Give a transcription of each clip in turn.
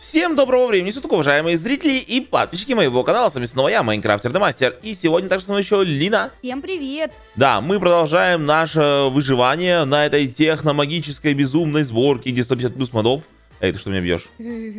Всем доброго времени суток, уважаемые зрители и подписчики моего канала. С вами снова я, Майнкрафтер Демастер. И сегодня также со мной еще Лина. Всем привет! Да, мы продолжаем наше выживание на этой техномагической безумной сборке, где 150 плюс модов. Эй, ты что меня бьешь?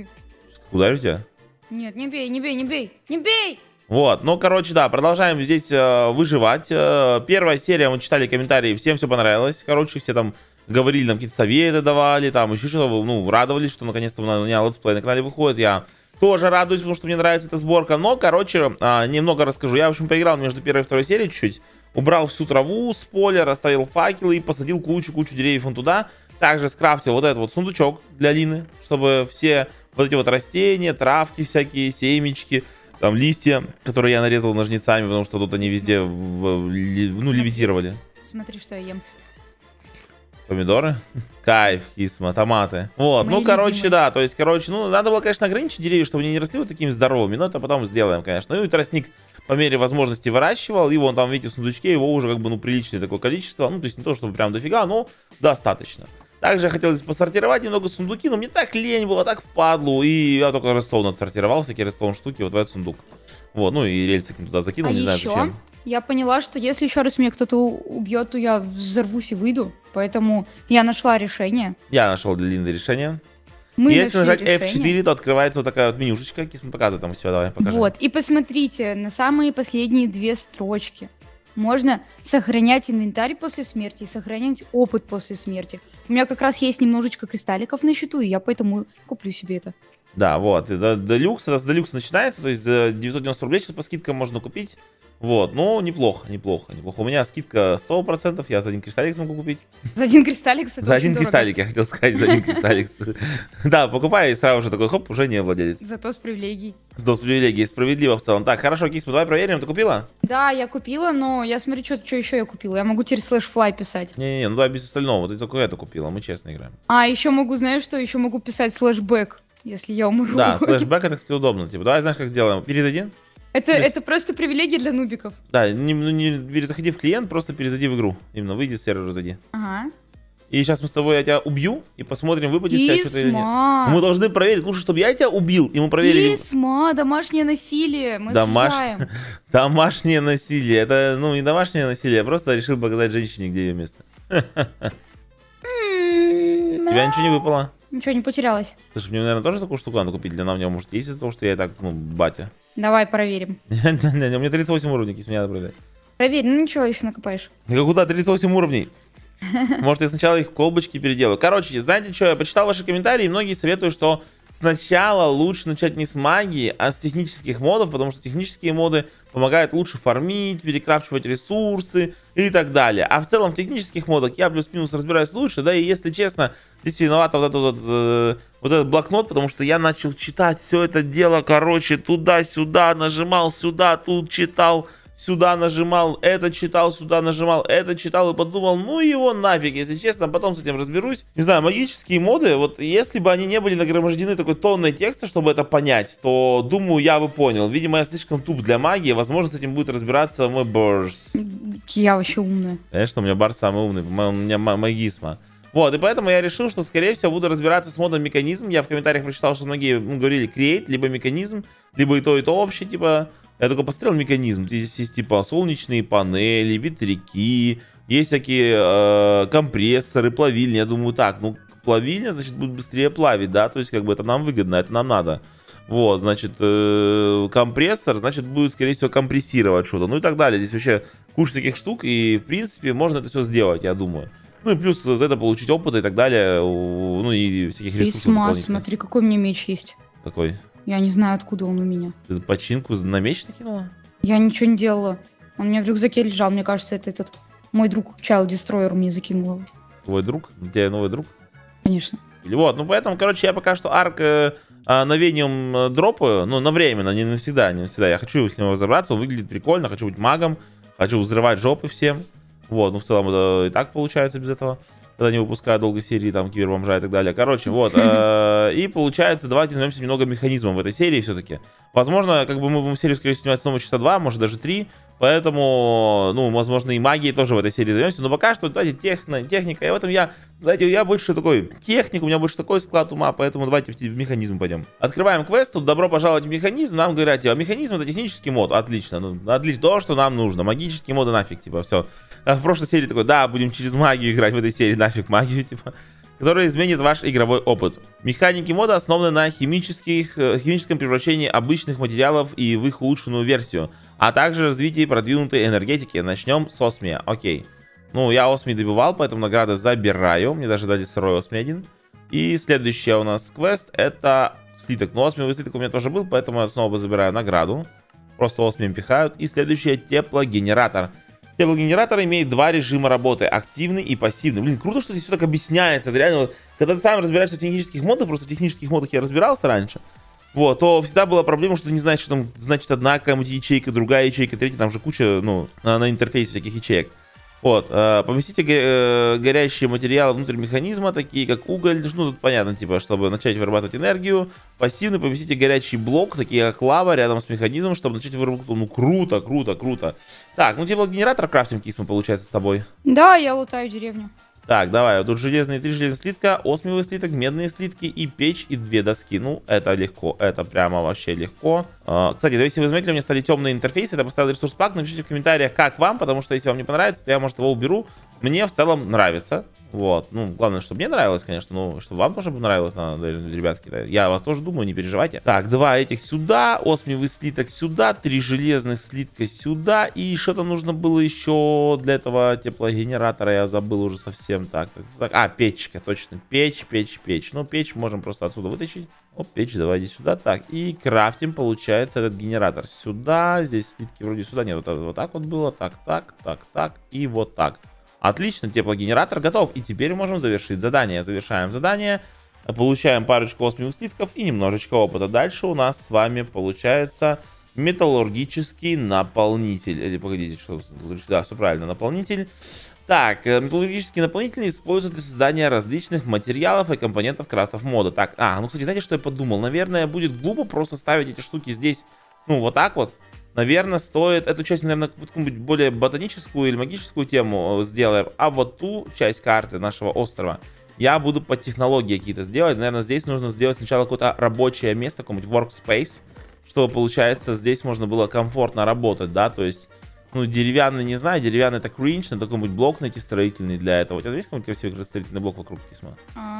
Ударю тебя? Нет, не бей, не бей, не бей, не бей! Вот, ну, короче, да, продолжаем здесь выживать. Первая серия, мы читали комментарии, всем все понравилось. Короче, все там говорили, нам какие-то советы давали, там еще что-то, ну, радовались, что наконец-то у меня летсплей на канале выходит. Я тоже радуюсь, потому что мне нравится эта сборка. Но, короче, немного расскажу. Я, в общем, поиграл между первой и второй серией чуть-чуть. Убрал всю траву, спойлер, оставил факелы и посадил кучу деревьев вон туда. Также скрафтил вот этот вот сундучок для Лины, чтобы все вот эти вот растения, травки всякие, семечки, там листья, которые я нарезал ножницами, потому что тут они везде левитировали. Смотри, что я ем. Помидоры? Кайф, кисма, томаты. Вот, Мои ну, короче, любимые. да, то есть, короче, ну, надо было, конечно, ограничить деревья, чтобы они не росли вот такими здоровыми, но это потом сделаем, конечно. Ну, и тростник по мере возможности выращивал, и вон там, видите, в сундучке его уже, как бы, ну, приличное такое количество, ну, то есть, не то, чтобы прям дофига, но достаточно. Также хотелось посортировать немного сундуки, но мне так лень было, так впадлу, и я только редстоун отсортировал, всякие редстоун штуки вот в этот сундук. Вот, ну, и рельсы туда закинул, не знаю зачем. Я поняла, что если еще раз меня кто-то убьет, то я взорвусь и выйду. Поэтому я нашла решение. Я нашел для Линды решение. Мы Если нажать решение. F4, то открывается вот такая вот менюшечка. Кисма показывает там у себя, давай, покажи. Вот, и посмотрите, на самые последние две строчки. Можно сохранять инвентарь после смерти и сохранять опыт после смерти. У меня как раз есть немножечко кристалликов на счету, и я поэтому куплю себе это. Да, вот, Делюкс, это с Делюкса начинается, то есть за 990 рублей сейчас по скидкам можно купить. Вот, ну, неплохо. У меня скидка 100%, я за один кристаллик смогу купить. За один кристаллик? За один кристаллик, я хотел сказать, за один кристаллик. Да, покупай, и сразу же такой, хоп, уже не владелец. Зато с привилегией. Зато с привилегией, справедливо в целом. Так, хорошо, Кисма, давай проверим, ты купила? Да, я купила, но я смотрю, что еще я купила. Я могу теперь слэш-флай писать. Не-не-не, ну давай без остального, ты только это купила, мы честно играем. А, еще могу, знаешь что? Еще могу писать слэшбэк, если я умру. Да, слэшбэк это, кстати, удобно. Типа, давай, знаешь, как сделаем? Перезайди. Это просто привилегия для нубиков. Да, не перезаходи в клиент, просто перезайди в игру. Именно, выйди с сервера, зайди. Ага. И сейчас мы с тобой, я тебя убью, и посмотрим, выпадет тебя что-то или нет. Мы должны проверить, лучше, чтобы я тебя убил, и мы проверили. Кисма, домашнее насилие, мы осуждаем. Домашнее насилие, это, ну, не домашнее насилие, я просто решил показать женщине, где ее место. Тебя ничего не выпало? Ничего не потерялось. Слушай, мне, наверное, тоже такую штуку надо купить для нас, может, есть из-за того, что я и так, ну, батя. Давай проверим. У меня 38 уровней, если меня надо проверять. Проверь, ну ничего еще накопаешь. Ну куда, 38 уровней? Может, я сначала их в колбочки переделаю. Короче, знаете что, я почитал ваши комментарии, и многие советуют, что сначала лучше начать не с магии, а с технических модов, потому что технические моды помогают лучше фармить, перекрафчивать ресурсы и так далее. А в целом в технических модах я плюс-минус разбираюсь лучше, да, и если честно, здесь виновата вот этот блокнот, потому что я начал читать все это дело, короче, туда-сюда, нажимал сюда, тут читал, сюда нажимал, это читал, сюда нажимал, это читал и подумал, ну его нафиг, если честно, потом с этим разберусь. Не знаю, магические моды, вот если бы они не были нагромождены такой тонной текста, чтобы это понять, то, думаю, я бы понял. Видимо, я слишком туп для магии, возможно, с этим будет разбираться мой Барс. Я вообще умная. Конечно, у меня Барс самый умный, у меня магисма. Вот, и поэтому я решил, что, скорее всего, буду разбираться с модом механизм. Я в комментариях прочитал, что многие говорили create, либо механизм, либо и то вообще, типа... Я только посмотрел механизм. Здесь есть типа солнечные панели, ветряки, есть всякие компрессоры, плавильни. Я думаю, так, ну плавильня, значит, будет быстрее плавить, да? То есть, как бы это нам выгодно, это нам надо. Вот, значит, компрессор, значит, будет, скорее всего, компрессировать что-то. Ну и так далее. Здесь вообще куча таких штук, и, в принципе, можно это все сделать, я думаю. Ну и плюс за это получить опыт и так далее. Ну и всяких ресурсов. Смотри, какой у меня меч есть. Какой? Я не знаю, откуда он у меня. Ты починку на меч накинула? Я ничего не делала. Он у меня в рюкзаке лежал. Мне кажется, это этот мой друг Child Destroyer мне закинул его. Твой друг? У тебя новый друг? Конечно. Вот, ну поэтому, короче, я пока что арк новениум дропаю. Ну, на временно, не навсегда, не навсегда. Я хочу с ним разобраться, он выглядит прикольно. Хочу быть магом, хочу взрывать жопы всем. Вот, ну в целом это и так получается без этого. Когда не выпускают долгой серии, там, кибербомжа и так далее. Короче, вот. И получается, давайте займемся немного механизмом в этой серии все-таки. Возможно, как бы мы будем серию, скорее всего, снимать снова часа 2, может даже 3. Поэтому, ну, возможно, и магией тоже в этой серии займемся. Но пока что, давайте, техника. И в этом я, знаете, я больше такой техник, у меня больше такой склад ума, поэтому давайте в механизм пойдем. Открываем квест, тут добро пожаловать в механизм. Нам говорят, типа, механизм это технический мод. Отлично, ну, отлично, то, что нам нужно. Магические моды нафиг, типа, все. А в прошлой серии такой, да, будем через магию играть, в этой серии нафиг магию, типа. Которая изменит ваш игровой опыт. Механики мода основаны на химическом превращении обычных материалов и в их улучшенную версию, а также развитии продвинутой энергетики. Начнем с осмия. Окей. Ну, я осмий добивал, поэтому награды забираю. Мне даже дали сырой осмий один. И следующая у нас квест это слиток. Но осмиевый слиток у меня тоже был, поэтому я снова забираю награду. Просто осмием пихают. И следующее теплогенератор. Теплогенератор имеет два режима работы, активный и пассивный. Блин, круто, что здесь все так объясняется. Это реально, когда ты сам разбираешься в технических модах, просто в технических модах я разбирался раньше, вот, то всегда была проблема, что ты не знаешь, что там значит одна какая-нибудь ячейка, другая ячейка, третья, там же куча, ну, на интерфейсе всяких ячеек. Вот, поместите горящие материалы внутрь механизма, такие как уголь, ну тут понятно, типа, чтобы начать вырабатывать энергию. Пассивный, поместите горячий блок, такие как лава, рядом с механизмом, чтобы начать вырабатывать, ну круто, круто, круто. Так, ну теплогенератор крафтим, Кисма, получается, с тобой. Да, я лутаю деревню. Так, давай, тут железные 3 железных слитка, осмиевый слиток, медные слитки и печь и 2 доски. Ну, это легко, это прямо вообще легко. Кстати, если вы заметили, у меня стали темные интерфейсы, я поставил ресурс пак, напишите в комментариях, как вам, потому что если вам не понравится, то я, может, его уберу. Мне в целом нравится, вот. Ну, главное, чтобы мне нравилось, конечно, но чтобы вам тоже нравилось, ребятки. Я вас тоже думаю, не переживайте. Так, 2 этих сюда, осмиевый слиток сюда, 3 железных слитка сюда. И что-то нужно было еще для этого теплогенератора, я забыл уже совсем. Так. А, печка, точно, печь. Ну, печь можем просто отсюда вытащить. Оп, печь, давайте сюда. Так, и крафтим, получается, этот генератор сюда. Здесь слитки вроде сюда. Нет, вот так вот было. Так и вот так. Отлично, теплогенератор готов. И теперь можем завершить задание. Завершаем задание. Получаем парочку осмиевых слитков и немножечко опыта. Дальше у нас с вами получается металлургический наполнитель. Или погодите, что... Да, все правильно, наполнитель. Так, металлургические наполнители используют для создания различных материалов и компонентов крафтов мода. Так, ну, кстати, знаете, что я подумал? Наверное, будет глупо просто ставить эти штуки здесь, ну, вот так вот. Наверное, стоит эту часть, наверное, какую-нибудь более ботаническую или магическую тему сделаем. А вот ту часть карты нашего острова я буду под технологии какие-то сделать. Наверное, здесь нужно сделать сначала какое-то рабочее место, какой-нибудь workspace, чтобы, получается, здесь можно было комфортно работать, да, то есть... Ну, деревянный, не знаю, деревянный это кринж, надо какой-нибудь блок найти строительный для этого. У тебя есть какой-нибудь красивый строительный блок вокруг, Кисма?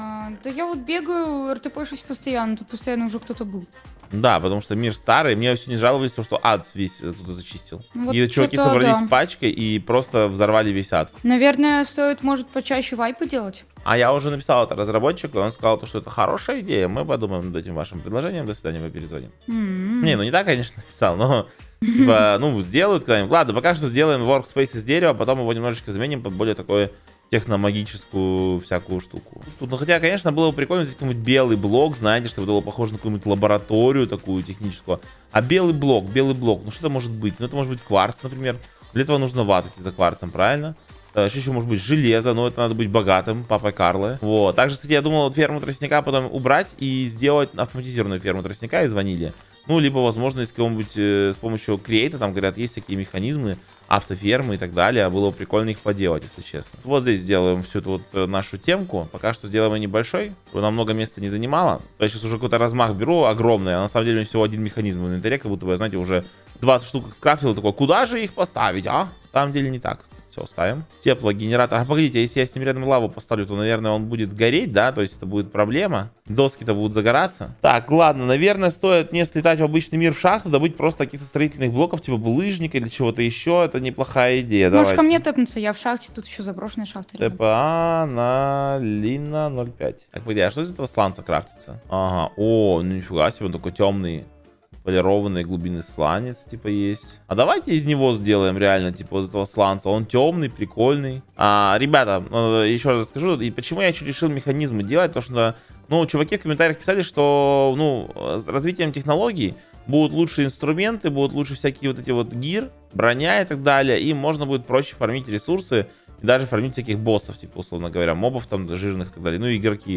Да я вот бегаю, РТП-шусь постоянно, тут постоянно уже кто-то был. Да, потому что мир старый, мне все не жаловались, то, что ад весь тут зачистил. Вот и чуваки собрались пачкой и просто взорвали весь ад. Наверное, стоит, может, почаще вайпы делать. А я уже написал это разработчику, и он сказал, что это хорошая идея, мы подумаем над этим вашим предложением, до свидания, мы перезвоним. Не, ну не так, конечно, написал, но... Типа, ну, сделают когда-нибудь. Ладно, пока что сделаем workspace из дерева, потом его немножечко заменим под более такое техномагическую всякую штуку. Тут, ну, хотя, конечно, было бы прикольно взять какой-нибудь белый блок, знаете, чтобы было похоже на какую-нибудь лабораторию такую техническую. А белый блок, ну что это может быть? Ну, это может быть кварц, например. Для этого нужно ватать за кварцем, правильно? Еще может быть железо, но это надо быть богатым, папой Карлы. Вот. Также, кстати, я думал ферму тростника потом убрать и сделать автоматизированную ферму тростника из ванили. Ну, либо, возможно, из кого-нибудь с помощью креейта, там, говорят, есть всякие механизмы, автофермы и так далее. Было бы прикольно их поделать, если честно. Вот здесь сделаем всю эту вот нашу темку. Пока что сделаем ее небольшой, чтобы нам много места не занимало. Я сейчас уже какой-то размах беру огромный, а на самом деле у меня всего один механизм в инвентаре, как будто бы, знаете, уже 20 штук скрафтил, такой, куда же их поставить, а? На самом деле не так. Все, ставим. Теплогенератор. А погодите, если я с ним рядом лаву поставлю, то, наверное, он будет гореть, да? То есть это будет проблема. Доски-то будут загораться. Так, ладно, наверное, стоит не слетать в обычный мир в шахту, добыть просто каких-то строительных блоков, типа булыжника или чего-то еще. Это неплохая идея. Можешь ко мне тэпнуться, я в шахте, тут еще заброшенная шахта. ТПА на Лина 05. Так, погоди, а что из этого сланца крафтится? Ага, о, ну нифига себе, он такой темный. Полированные глубины сланец, типа, есть. А давайте из него сделаем реально, типа, из этого сланца. Он темный, прикольный. Ребята, еще раз расскажу, и почему я еще решил механизмы делать. Потому что, ну, чуваки в комментариях писали, что, ну, с развитием технологий будут лучше инструменты, будут лучше всякие вот эти вот гир, броня и так далее. И можно будет проще фармить ресурсы и даже фармить всяких боссов, типа, условно говоря, мобов там жирных и так далее. Ну, и игроки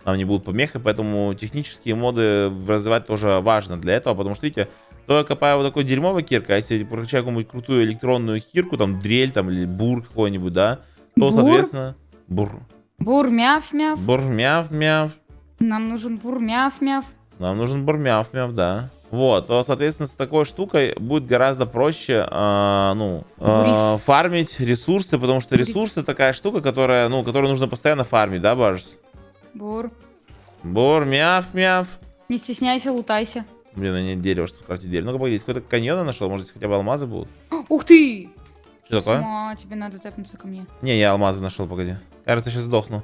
нам не будут помехой, поэтому технические моды развивать тоже важно для этого, потому что, видите, то я копаю вот такой дерьмовой киркой, а если я прокачаю какую-нибудь крутую электронную кирку, там, дрель, там, или бур какой-нибудь, да, то, соответственно, бур. Бур, мяв-мяв. Бур, мяв-мяв. Нам нужен бур, мяв-мяв. Нам нужен бур, мяв-мяв, да. Вот, то, соответственно, с такой штукой будет гораздо проще, фармить ресурсы, потому что ресурсы такая штука, которая, которую нужно постоянно фармить, да, Барс? Бур. Бур, мяв-мяв. Не стесняйся, лутайся. Блин, у меня нет дерева, чтобы крафтить дерево. Ну-ка, погоди, здесь какой-то каньон я нашел, может, здесь хотя бы алмазы будут? Ух ты! Что такое? Тебе надо тэпнуться ко мне. Не, я алмазы нашел, погоди. Кажется, сейчас сдохну.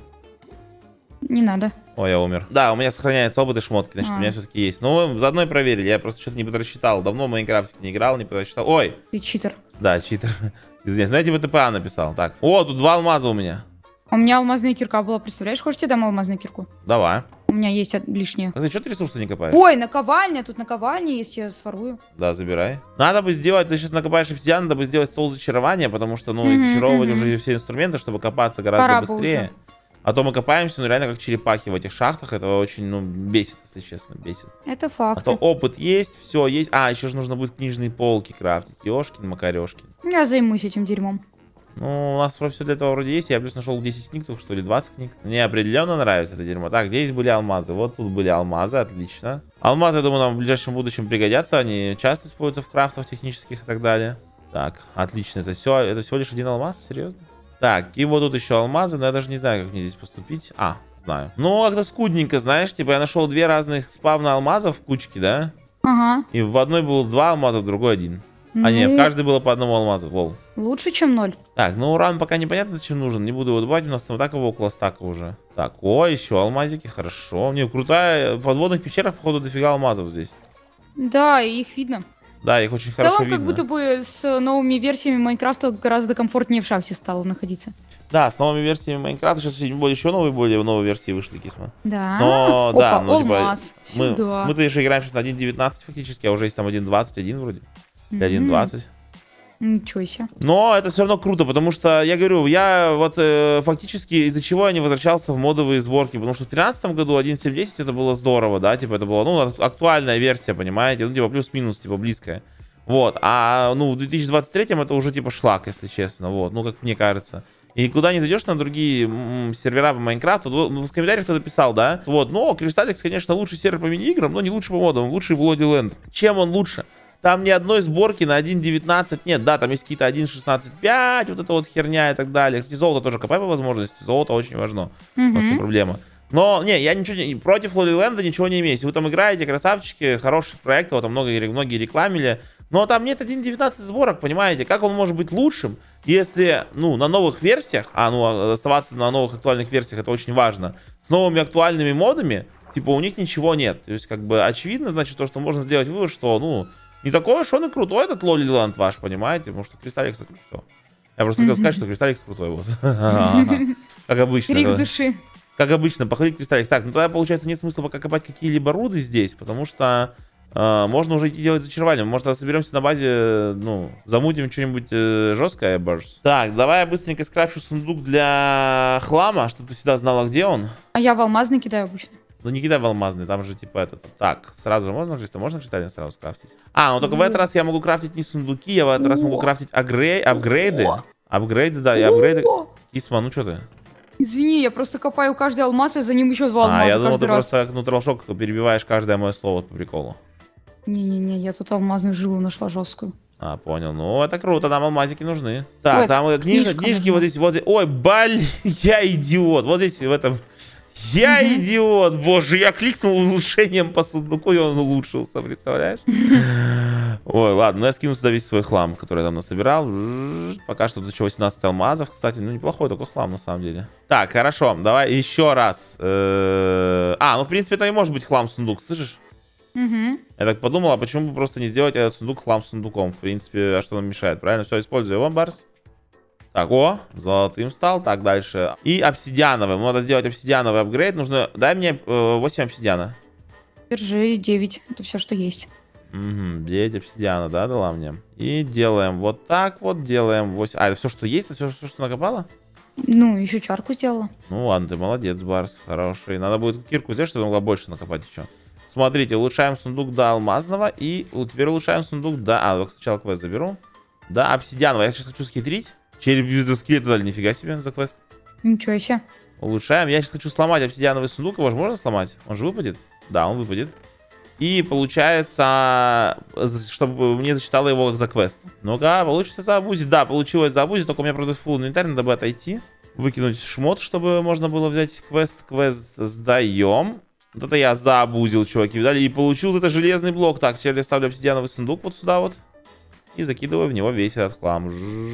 Не надо. Ой, я умер. Да, у меня сохраняется опыт и шмотки, значит, у меня все-таки есть. Ну, заодно и проверили, я просто что-то не подрасчитал. Давно в Майнкрафте не играл, не подрасчитал. Ой! Ты читер. Да, читер. Извиняюсь, знаете, бы ТПА написал. Так, о, тут 2 алмаза у меня. У меня алмазная кирка была, представляешь? Хочешь, тебе дам алмазную кирку? Давай. У меня есть лишнее. Кстати, что ты ресурсы не копаешь? Ой, наковальня, тут наковальня есть, я сворую. Да, забирай. Надо бы сделать, ты сейчас накопаешь обсидиан, надо бы сделать стол зачарования, потому что, и зачаровывать уже все инструменты, чтобы копаться гораздо Пора быстрее. А то мы копаемся, реально как черепахи в этих шахтах, это очень, бесит, если честно, бесит. Это А факт. то опыт есть, все есть. А, еще же нужно будет книжные полки крафтить. Ёшкин, макарешкин. Я займусь этим дерьмом. Ну, у нас все для этого вроде есть. Я плюс нашел 10 книг, только что ли, 20 книг. Мне определенно нравится это дерьмо. Так, здесь были алмазы. Вот тут были алмазы, отлично. Алмазы, я думаю, нам в ближайшем будущем пригодятся. Они часто используются в крафтах технических и так далее. Так, отлично. Это всего лишь один алмаз? Серьезно? Так, и вот тут еще алмазы, но я даже не знаю, как мне здесь поступить. А, знаю. Ну, как-то скудненько, знаешь, типа я нашел 2 разных спавна алмазов в кучке, да? Ага. И в одной было 2 алмаза, в другой 1. А нет, в каждой было по одному алмазу, лол. Лучше, чем 0. Так, ну уран пока непонятно, зачем нужен. Не буду его добавить, у нас там так его около стака уже. Так, о, еще алмазики, хорошо. Мне крутая, в подводных пещерах, походу, дофига алмазов здесь. Да, и их видно. Да, их очень хорошо видно. Как будто бы с новыми версиями Майнкрафта гораздо комфортнее в шахте стало находиться. Да, с новыми версиями Майнкрафта сейчас еще более новые версии вышли, Кисма. Да. Но, опа, да, ну, алмаз. типа, мы-то еще играем сейчас на 1.19 фактически, а уже есть там 1.21 вроде. Или 1.20. Ничего себе. Но это все равно круто, потому что, я говорю, я вот фактически из-за чего я не возвращался в модовые сборки, потому что в 2013 году 1.7.10 это было здорово, да, типа это была, актуальная версия, понимаете, типа плюс-минус, типа близкая. Вот, а, в 2023 это уже типа шлак, если честно, вот, как мне кажется. И куда не зайдешь на другие сервера по Майнкрафту, в комментариях кто-то писал, да, вот, Crystalix, конечно, лучший сервер по мини-играм, но не лучше по модам, лучший Bloody. Чем он лучше? Там ни одной сборки на 1.19 нет. Да, там есть какие-то 1.16.5, вот эта вот херня и так далее. Кстати, золото тоже копай по возможности. Золото очень важно. Просто проблема. Но, я ничего против Lollyland ничего не имею. Если вы там играете, красавчики, хорошие проекты, вот там многие рекламили. Но там нет 1.19 сборок, понимаете? Как он может быть лучшим, если, на новых версиях, оставаться на новых актуальных версиях, это очень важно, с новыми актуальными модами, типа у них ничего нет. То есть, как бы, очевидно, значит, то, что можно сделать вывод, что, не такой уж он и крутой, этот Lollyland ваш, понимаете? Потому что Crystalix это все. Я просто хотел сказать, что Crystalix крутой, вот. Как обычно. Крик души. Как обычно, похвалить Crystalix. Так, тогда, получается, нет смысла пока копать какие-либо руды здесь, потому что можно уже идти делать зачарование. Может, соберемся на базе, замутим что-нибудь жесткое, Барс. Так, давай я быстренько скрафчу сундук для хлама, чтобы ты всегда знала, где он. А я в алмазный кидаю обычно. Ну не кидай в алмазный, там же типа это. Так, сразу же можно кристаллин сразу скрафтить? А, только в этот раз я могу крафтить не сундуки, я в этот раз могу крафтить апгрейды. Апгрейды, да, и апгрейды. Кисма, ну что ты? Извини, я просто копаю каждый алмаз, и за ним еще 2 алмаза я думал, ты раз. просто как трошок перебиваешь каждое мое слово по приколу. Не-не-не, я тут алмазную жилу нашла жесткую. А, понял. Ну, это круто, нам алмазики нужны. Так, ой, там книжки вот здесь, Ой, я идиот. Вот здесь в этом... Я идиот, боже, я кликнул улучшением по сундуку, и он улучшился, представляешь? Ой, ладно, я скину сюда весь свой хлам, который я там насобирал. Пока что тут еще 18 алмазов, кстати, неплохой такой хлам на самом деле. Так, хорошо, давай еще раз. В принципе, это и может быть хлам-сундук, слышишь? Я так подумал, а почему бы просто не сделать этот сундук хлам-сундуком? В принципе, а что нам мешает? Правильно, все, использую его, Барс. Так, золотым стал. Так, дальше. И обсидиановый. Надо сделать обсидиановый апгрейд. Нужно... Дай мне 8 обсидиана. Держи 9. Это все, что есть. 9 обсидиана, да, дала мне. И делаем вот так вот. Делаем 8. А, это все, что есть? Это все, что накопало? Ну, еще чарку сделала. Ну ладно, ты молодец, Барс, хороший. Надо будет кирку сделать, чтобы могла больше накопать еще. Смотрите, улучшаем сундук до алмазного. И теперь улучшаем сундук до... А, сначала квест заберу. До обсидианового. Я сейчас хочу схитрить. Череп без скелета дали, нифига себе за квест. Ничего себе. Улучшаем. Я сейчас хочу сломать обсидиановый сундук. Его же можно сломать? Он же выпадет? Да, он выпадет. И получается, чтобы мне зачитало его как за квест. Ну-ка, получится заабузить. Да, получилось заабузить. Только у меня, правда, фулл инвентарь. Надо бы отойти. Выкинуть шмот, чтобы можно было взять квест. Квест сдаем. Вот это я заабузил, чуваки. Видали? И получил за это железный блок. Так, теперь я ставлю обсидиановый сундук вот сюда вот. И закидываю в него весь этот хлам.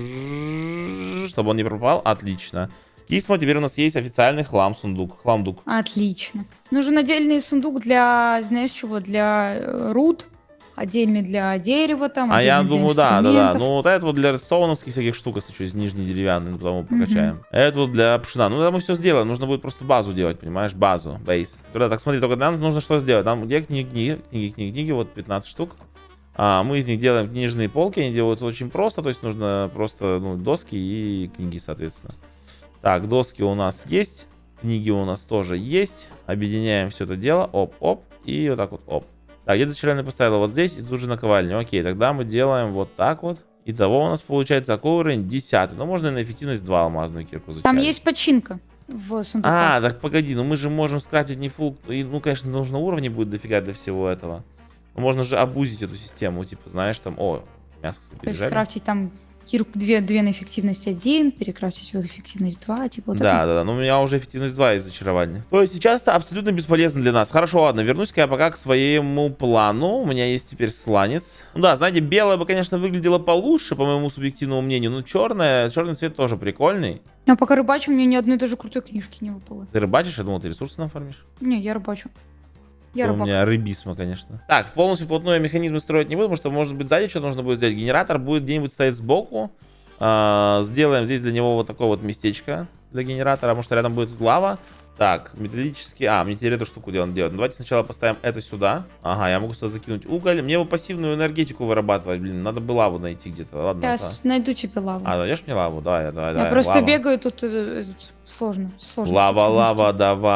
Чтобы он не пропал. Отлично. Кисма, теперь у нас есть официальный хлам-сундук. Хламдук. Отлично. Нужен отдельный сундук для, знаешь чего, для руд. Отдельный для дерева там. А я думаю, да. инструментов. Ну, вот это вот для редстоуновских всяких штук, если что, из нижней деревянной, потому прокачаем. Это вот для пшена. Ну, это мы все сделаем. Нужно будет просто базу делать, понимаешь? Базу, бейс. Туда, так, смотри, только нам нужно что сделать? Нам где книги, вот 15 штук. Мы из них делаем книжные полки, они делаются очень просто, то есть нужно просто, ну, доски и книги, соответственно. Так, доски у нас есть, книги у нас тоже есть. Объединяем все это дело, оп-оп, и вот так вот, оп. Так, где-то зачарованный поставила вот здесь, и тут же наковальню. Окей, тогда мы делаем вот так вот. Итого у нас получается какой уровень? 10. Ну, можно и на эффективность 2 алмазную кирку зачарить. Там есть починка в сундуке. А, так погоди, ну мы же можем скрафтить не фул. Ну, конечно, нужно уровней будет дофига для всего этого. Но можно же обузить эту систему, типа, знаешь, там, о, мясо То есть пережарили. скрафтить там кирку 2 на эффективность 1, перекрафтить в эффективность 2, типа вот Да, это. да, но у меня уже эффективность 2 из зачарования. То есть сейчас это абсолютно бесполезно для нас. Хорошо, ладно, вернусь-ка я пока к своему плану. У меня есть теперь сланец. Ну да, знаете, белое бы, конечно, выглядело получше, по моему субъективному мнению, но черный цвет тоже прикольный. А пока рыбачу, мне ни одной даже крутой книжки не выпало. Ты рыбачишь? Я думал, ты ресурсы нам фармишь. Не, я рыбачу. Я У рыбак. меня рыбисма, конечно. Так, полностью вплотную механизмы строить не буду, потому что, может быть, сзади что нужно будет сделать. Генератор будет где-нибудь стоять сбоку. Сделаем здесь для него вот такое вот местечко для генератора, потому что рядом будет лава. Так, металлический... мне теперь эту штуку делать. Ну, давайте сначала поставим это сюда. Ага, я могу сюда закинуть уголь. Мне бы пассивную энергетику вырабатывать. Блин, надо бы лаву найти где-то. Ладно. Сейчас найду тебе лаву. Найдешь мне лаву? Давай. Я просто лава. бегаю, тут сложно. Лава,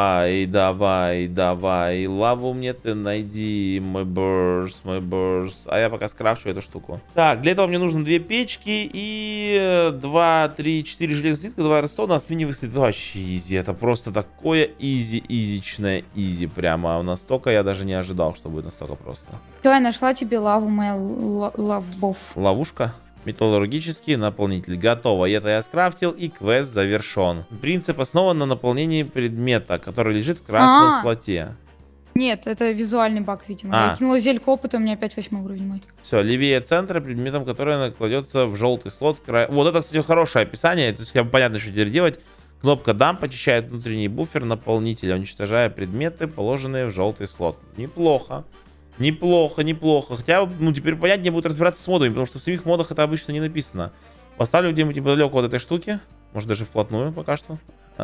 давай. Лаву мне ты найди, мой бурс. А я пока скрафчу эту штуку. Так, для этого мне нужно 2 печки и 2, 3, 4 железных слитка, 2 редстоуна, спинневых слитков. Вообще изи, это просто такое изичное изи. Прямо настолько я даже не ожидал, что будет настолько просто. Все, я нашла тебе лаву, моя лавбов. Ловушка. Металлургический наполнитель. Готово. Это я скрафтил, и квест завершен. Принцип основан на наполнении предмета, который лежит в красном слоте. Нет, это визуальный баг, видимо. Я кинула зельку опыта, у меня опять 8 уровень мой. Все, левее центра, предметом, который кладется в желтый слот. Вот это, кстати, хорошее описание. Это хотя бы понятно, что теперь делать. Кнопка дамп очищает внутренний буфер наполнителя, уничтожая предметы, положенные в желтый слот. Неплохо. Неплохо. Хотя, теперь понятнее будет разбираться с модами, потому что в самих модах это обычно не написано. Поставлю где-нибудь неподалеку от этой штуки. Может, даже вплотную пока что.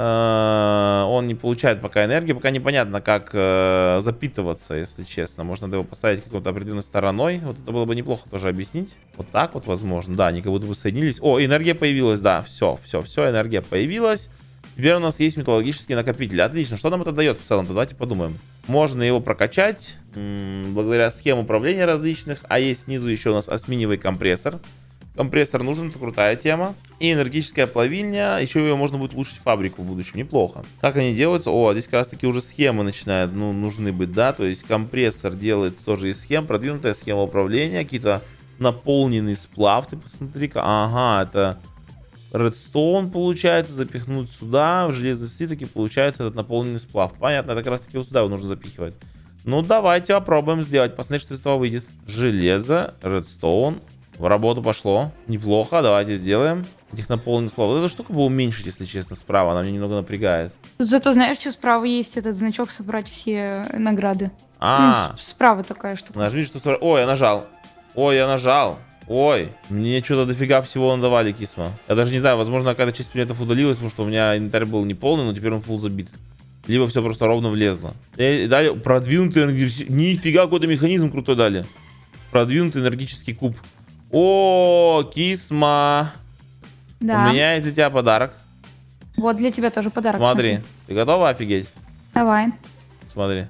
Он не получает пока энергии. Пока непонятно, как запитываться, если честно. Можно его поставить какой-то определенной стороной. Вот это было бы неплохо тоже объяснить. Вот так вот, возможно. Да, они как будто бы соединились. О, энергия появилась, да. Все, энергия появилась. Теперь у нас есть металлургический накопитель. Отлично. Что нам это дает в целом-то? Давайте подумаем. Можно его прокачать благодаря схемам управления различных. А есть снизу еще у нас осминевый компрессор. Компрессор нужен, это крутая тема. И энергетическая плавильня. Еще ее можно будет улучшить фабрику в будущем. Неплохо. Как они делаются? О, здесь как раз таки уже схемы начинают, нужны быть, да. То есть компрессор делается тоже из схем. Продвинутая схема управления. Какие-то наполненный сплав. Ты посмотри-ка. Ага, это... Редстоун получается запихнуть сюда, в железный слиток, и получается этот наполненный сплав. Понятно, это как раз таки вот сюда его нужно запихивать. Ну давайте попробуем сделать, посмотреть, что из этого выйдет. Железо, редстоун, в работу пошло. Неплохо, давайте сделаем. Этих наполненных сплав. Вот эта штука бы уменьшить, если честно, справа, она меня немного напрягает. Тут зато знаешь, что справа есть этот значок собрать все награды. Справа такая штука. Нажми, что... Ой, я нажал. Ой, мне что-то дофига всего надавали, Кисма. Я даже не знаю, возможно, какая-то часть предметов удалилась, потому что у меня инвентарь был не полный, но теперь он фулл забит. Либо все просто ровно влезло. И дали продвинутый энергетический... Нифига, какой-то механизм крутой дали. Продвинутый энергетический куб. О, Кисма. Да. У меня есть для тебя подарок. Вот для тебя тоже подарок. Смотри, ты готова офигеть? Давай. Смотри.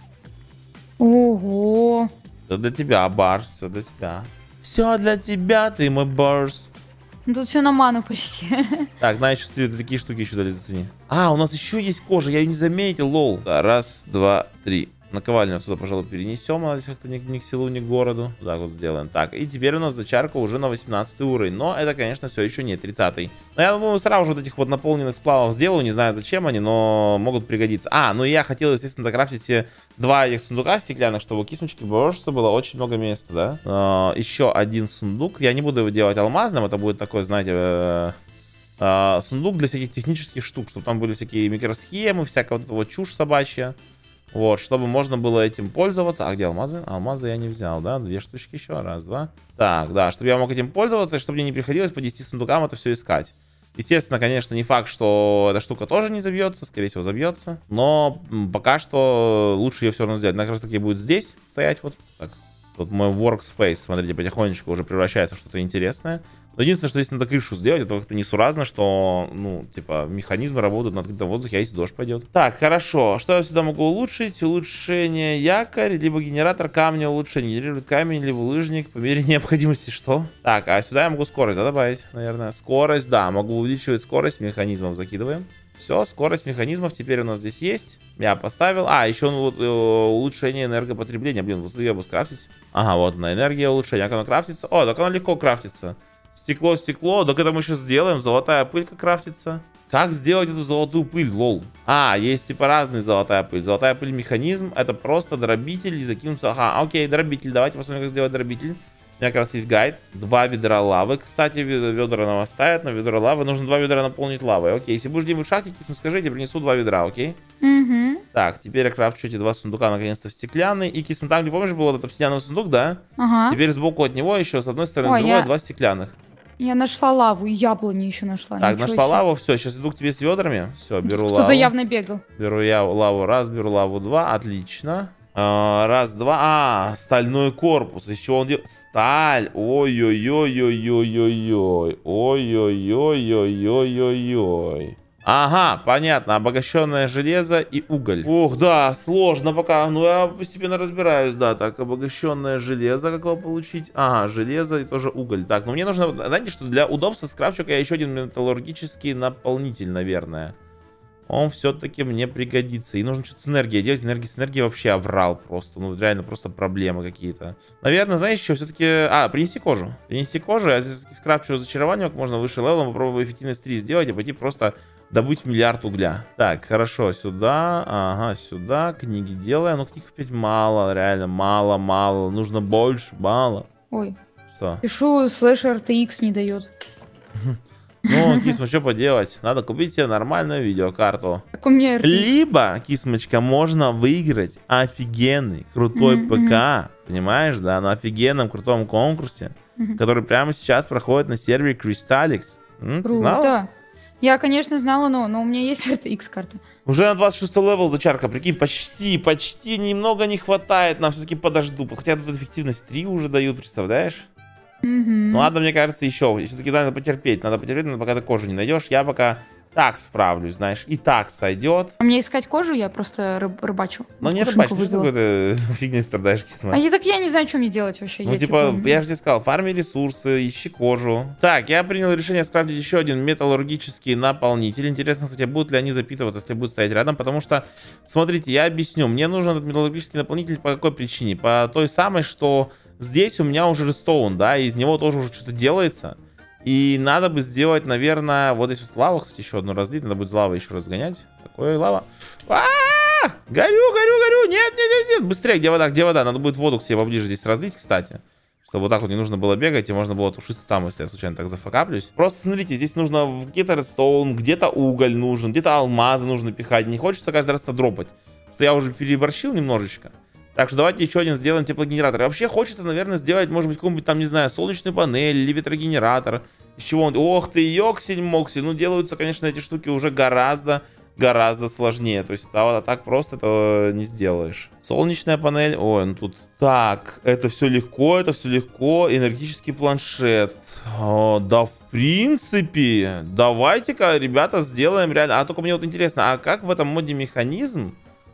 Ого. Это для тебя, Барс, все для тебя. Все для тебя, ты мой Барс. Ну, тут все на ману почти. Так, на еще смотри, такие штуки еще дали, зацени. А, у нас еще есть кожа, я ее не заметил, лол. Да, раз, два, три. Наковальню отсюда, пожалуй, перенесем, надо как-то ни к селу, ни к городу. Вот так вот сделаем. Так, и теперь у нас зачарка уже на 18 уровень. Но это, конечно, все еще не 30-й. Но я думаю, сразу же вот этих вот наполненных сплавов сделаю. Не знаю, зачем они, но могут пригодиться. А, ну я хотел, естественно, докрафтить все два этих сундука стеклянных, чтобы у кисмочки Боршса было очень много места, да? Еще один сундук. Я не буду его делать алмазным. Это будет такой, знаете... сундук для всяких технических штук. Чтобы там были всякие микросхемы, всякая вот эта вот чушь собачья. Вот, чтобы можно было этим пользоваться. А где алмазы? Алмазы я не взял, да? 2 штучки еще. Раз, два. Так, да, чтобы я мог этим пользоваться, и чтобы мне не приходилось по 10 сундукам это все искать. Естественно, конечно, не факт, что эта штука тоже не забьется. Скорее всего, забьется. Но пока что лучше ее все равно сделать. Она как раз таки будет здесь стоять. Вот так. Тут мой workspace, смотрите, потихонечку уже превращается в что-то интересное. Но единственное, что здесь надо крышу сделать, это как-то несуразно, что, ну, типа, механизмы работают на открытом воздухе, а если дождь пойдет. Так, хорошо. Что я сюда могу улучшить? Улучшение якорь, либо генератор камня улучшение. Генерирует камень, либо лыжник по мере необходимости. Что? Так, а сюда я могу скорость, да, добавить, наверное. Скорость, да, могу увеличивать скорость механизмов, закидываем. Все, скорость механизмов теперь у нас здесь есть. Я поставил. А, еще улучшение энергопотребления. Блин, вот я бы скрафтить. Ага, вот на энергия улучшение. Как оно крафтится? О, так оно легко крафтится. Стекло, стекло. Так это мы сейчас сделаем. Золотая пыль как крафтится. Как сделать эту золотую пыль, лол? А, есть типа разные золотая пыль. Золотая пыль механизм. Это просто дробитель и закинуться. Ага, окей, дробитель. Давайте посмотрим, как сделать дробитель. У меня как раз есть гайд. 2 ведра лавы. Кстати, ведра нам оставят, но ведра лавы. Нужно 2 ведра наполнить лавой. Окей, если будешь где-нибудь в шахте, Кисм, скажи, я принесу 2 ведра, окей? Угу. Так, теперь я крафчу эти 2 сундука наконец-то в стеклянный. И Кисм, там, где помнишь, был этот обсидиановый сундук, да? Ага. Теперь сбоку от него еще с одной стороны, с другой 2 стеклянных. Я нашла лаву, и яблони еще нашла. Так, нашла лаву, все, сейчас иду к тебе с ведрами. Все, беру лаву. Кто-то явно бегал. Беру я лаву раз, беру лаву 2, отлично. Раз, два. А, стальной корпус. Из чего он делает? Сталь. Ой-ой-ой-ой-ой-ой-ой. Ой-ой-ой-ой-ой-ой-ой. Ага, понятно. Обогащенное железо и уголь. Ух, да, сложно пока. Ну, я постепенно разбираюсь, да. Так, обогащенное железо, как его получить? Ага, железо и тоже уголь. Так, ну мне нужно, знаете, что для удобства скрафчу я еще один металлургический наполнитель, наверное. Он все-таки мне пригодится. И нужно что-то с энергией делать. С энергией вообще оврал просто. Ну, реально, просто проблемы какие-то. Наверное, знаешь, что все-таки... А, принеси кожу. Принеси кожу. Я все-таки скрафчу зачарование как можно выше левелом. Попробую эффективность 3 сделать и пойти просто добыть миллиард угля. Так, хорошо. Сюда. Ага, сюда. Книги делаю. Но книг опять мало. Реально, мало. Нужно больше. Мало. Ой. Что? Пишу, слэш RTX не дает. Ну, Кисма, что поделать? Надо купить себе нормальную видеокарту. Так у меня RTX. Либо, Кисмочка, можно выиграть офигенный, крутой ПК. Понимаешь, да? На офигенном, крутом конкурсе, который прямо сейчас проходит на сервере Crystalix. Ты знала? Да. Я, конечно, знала, но у меня есть RTX карта. Уже на 26 левел зачарка, прикинь, почти немного не хватает. Нам все-таки подожду. Хотя тут эффективность 3 уже дают, представляешь? Ну ладно, мне кажется, еще. Все-таки надо потерпеть, пока ты кожу не найдешь. Я пока так справлюсь, знаешь. И так сойдет. А мне искать кожу, я просто рыбачу. Ну не рыбачь, что какой-то фигней страдаешь, Кисма. Я не знаю, что мне делать вообще. Ну типа, я же тебе сказал, фарми ресурсы, ищи кожу. Так, я принял решение скрафтить еще один металлургический наполнитель. Интересно, кстати, будут ли они запитываться, если будут стоять рядом. Потому что, смотрите, я объясню. Мне нужен этот металлургический наполнитель по какой причине? По той самой, что... Здесь у меня уже редстоун, да, и из него тоже уже что-то делается. И надо бы сделать, наверное, вот здесь вот лаву, кстати, еще одну разлить. Надо будет лаву еще разгонять. Какое лава? Горю! Нет! Быстрее, где вода? Надо будет воду к себе поближе здесь разлить, кстати. Чтобы вот так вот не нужно было бегать, и можно было тушиться там, если я случайно так зафакаплюсь. Просто смотрите, здесь нужно где-то редстоун, где-то уголь нужен, где-то алмазы нужно пихать. Не хочется каждый раз это дропать. Что я уже переборщил немножечко. Так что давайте еще один сделаем теплогенератор. И вообще хочется, наверное, сделать, может быть, какую-нибудь там, не знаю, солнечную панель или ветрогенератор. Из чего он... Ох ты, ёксель-моксель. Ну, делаются, конечно, эти штуки уже гораздо гораздо сложнее. То есть а так просто это не сделаешь. Солнечная панель. Ой, ну тут... Так, это все легко, это все легко. Энергетический планшет. Да, в принципе, давайте-ка, ребята, сделаем реально. А только мне вот интересно, а как в этом моде механизм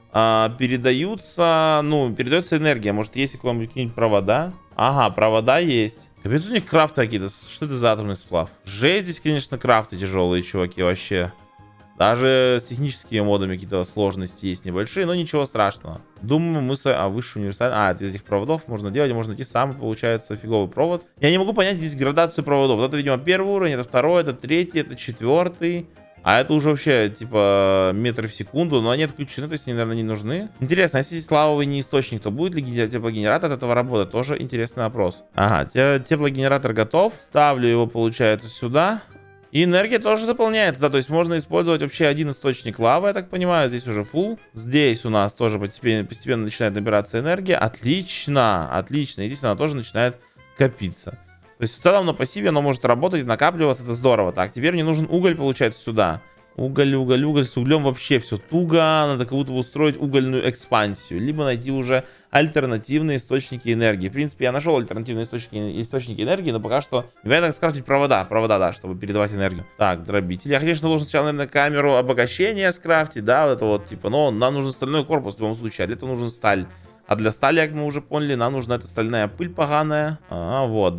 передается энергия? Может, есть какие-нибудь провода? Ага, провода есть. Капец, у них крафты какие-то. Что это за атомный сплав? Жесть здесь, конечно, крафты тяжелые, чуваки, вообще. Даже с техническими модами какие-то сложности есть небольшие, но ничего страшного. Думаю, мы с высший универсальный... это из этих проводов можно делать, можно найти самый, получается, фиговый провод. Я не могу понять здесь градацию проводов. Вот это, видимо, первый уровень, это второй, это третий, это четвертый. А это уже вообще, типа, метры в секунду, но они отключены, то есть они, наверное, не нужны. Интересно, если здесь лавовый не источник, то будет ли теплогенератор от этого работать? Тоже интересный вопрос. Ага, теплогенератор готов. Ставлю его, получается, сюда. И энергия тоже заполняется, да, то есть можно использовать вообще один источник лавы, я так понимаю, здесь уже full. Здесь у нас тоже постепенно начинает набираться энергия, отлично, отлично, и здесь она тоже начинает копиться. То есть в целом на пассиве оно может работать и накапливаться, это здорово. Так, теперь мне нужен уголь, получается, сюда. Уголь, с углем вообще все туго, надо как будто бы устроить угольную экспансию, либо найти уже альтернативные источники энергии. В принципе, я нашел альтернативные источники энергии, но пока что непонятно, как скрафтить провода, да, чтобы передавать энергию. Так, дробитель. Я, конечно, должен сначала, наверное, камеру обогащения скрафтить, да, вот это вот, типа, но нам нужен стальной корпус в любом случае, а для этого нужен сталь. А для стали, как мы уже поняли, нам нужна эта стальная пыль поганая. Вот,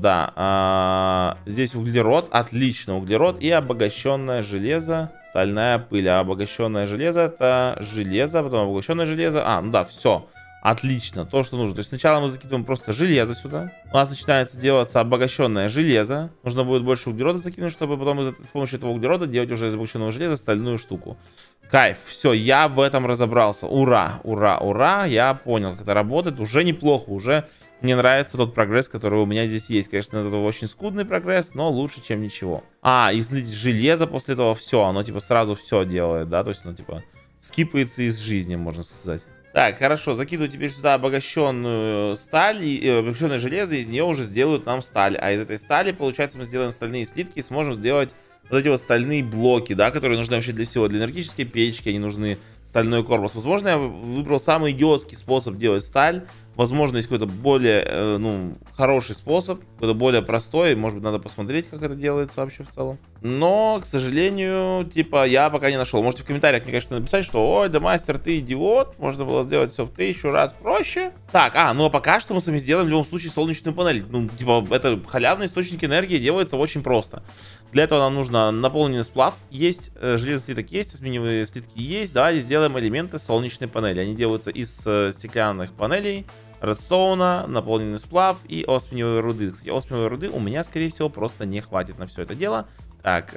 да. Здесь углерод, отлично, углерод и обогащенное железо. Стальная пыль, а обогащенное железо это железо, потом обогащенное железо. Ну да, все. Отлично, то, что нужно. То есть сначала мы закидываем просто железо сюда. У нас начинается делаться обогащенное железо. Нужно будет больше углерода закинуть, чтобы потом с помощью этого углерода делать уже из обогащенного железа стальную штуку. Кайф, все, я в этом разобрался. Ура, ура, ура, я понял, как это работает. Уже неплохо, уже мне нравится тот прогресс, который у меня здесь есть. Конечно, это очень скудный прогресс, но лучше, чем ничего. И смотрите, железо после этого все, оно типа сразу все делает, да, то есть оно типа скипается из жизни, можно сказать. Так, хорошо, закидываю теперь сюда обогащенную сталь и обогащенное железо, из нее уже сделают нам сталь. А из этой стали, получается, мы сделаем стальные слитки и сможем сделать вот эти вот стальные блоки, да, которые нужны вообще для всего. Для энергетической печки они нужны, стальной корпус. Возможно, я выбрал самый идиотский способ делать сталь. Возможно, есть какой-то более, хороший способ, какой-то более простой. Может быть, надо посмотреть, как это делается вообще в целом. Но, к сожалению, типа, я пока не нашел. Можете в комментариях мне, конечно, написать, что, ой, да мастер, ты идиот. Можно было сделать все в 1000 раз проще. Так, ну а пока что мы с вами сделаем в любом случае солнечную панель. Типа, это халявный источник энергии, делается очень просто. Для этого нам нужно наполненный сплав. Есть, железный слиток есть, осминевые слитки есть. Давайте сделаем элементы солнечной панели. Они делаются из стеклянных панелей, редстоуна, наполненный сплав и осмиевой руды. Кстати, осмиевой руды у меня, скорее всего, просто не хватит на все это дело. Так,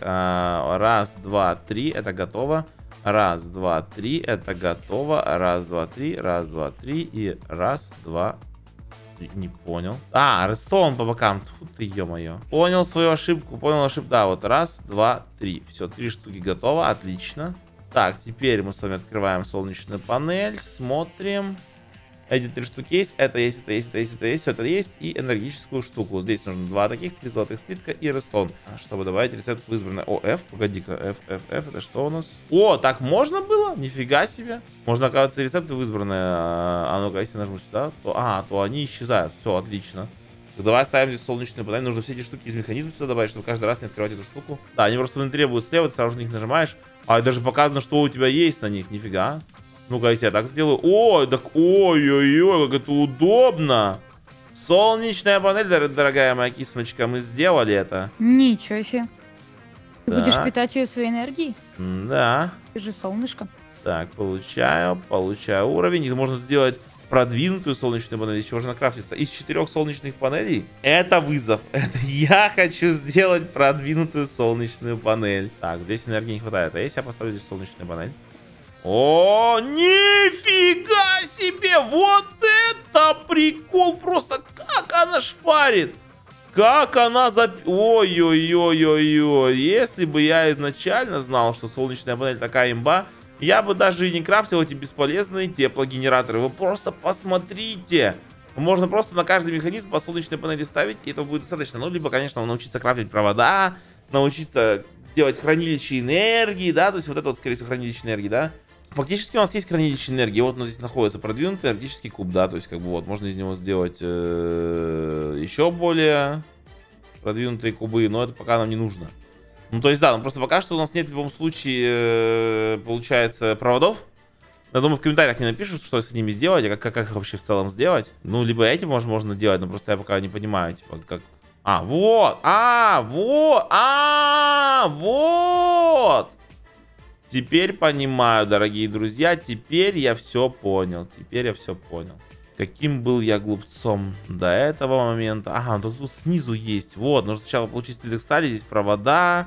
раз, два, три, это готово. Раз, два, три, это готово. Раз, два, три, раз, два, три и раз, два, три. Не понял. Редстоун по бокам. Тьфу ты, ё-моё. Понял свою ошибку, Да, вот раз, два, три. Все, 3 штуки готово, отлично. Так, теперь мы с вами открываем солнечную панель, смотрим. Эти 3 штуки есть, это есть, это есть, это есть, это есть, все это есть. И энергетическую штуку. Здесь нужно 2 таких, 3 золотых слитка и редстоун. Чтобы добавить рецепт в избранное. F, погоди-ка, F, это что у нас? Так можно было? Нифига себе. Можно, оказывается, рецепты в избранное. Ну-ка, если нажму сюда, то они исчезают. Все, отлично. Давай ставим здесь солнечную панель. Нужно все эти штуки из механизма сюда добавить, чтобы каждый раз не открывать эту штуку. Да, они просто внутри будут слева, ты сразу на них нажимаешь. И даже показано, что у тебя есть на них. Нифига. Ну-ка, если я так сделаю. Ой-ой-ой, как это удобно. Солнечная панель, дорогая моя кисмочка, мы сделали это. Ничего себе. Ты будешь питать ее своей энергией? Да. Ты же солнышко. Так, получаю уровень. И можно сделать продвинутую солнечную панель, еще можно крафтиться. Из 4 солнечных панелей. Это вызов. Это я хочу сделать продвинутую солнечную панель. Так, здесь энергии не хватает. А если я поставлю здесь солнечную панель? Нифига себе! Вот это прикол! Просто как она шпарит! Как она Ой-ой-ой-ой-ой! Если бы я изначально знал, что солнечная панель такая имба, я бы даже и не крафтил эти бесполезные теплогенераторы. Вы просто посмотрите! Можно просто на каждый механизм по солнечной панели ставить, и этого будет достаточно. Ну, либо, конечно, научиться крафтить провода, научиться сделать хранилище энергии, да, то есть вот это вот, скорее всего, хранилище энергии, да. Фактически у нас есть хранилище энергии, вот у нас здесь находится продвинутый арктический куб, да, то есть как бы вот можно из него сделать еще более продвинутые кубы, но это пока нам не нужно. Ну, то есть, да, ну просто пока что у нас нет в любом случае, получается, проводов. Я думаю, в комментариях мне напишут, что с ними сделать, а как их вообще в целом сделать. Ну, либо этим можно делать, но просто я пока не понимаю, типа, как... Вот! Теперь понимаю, дорогие друзья, теперь я все понял, Каким был я глупцом до этого момента. Ага, тут снизу есть, вот, нужно сначала получить слиток стали, здесь провода.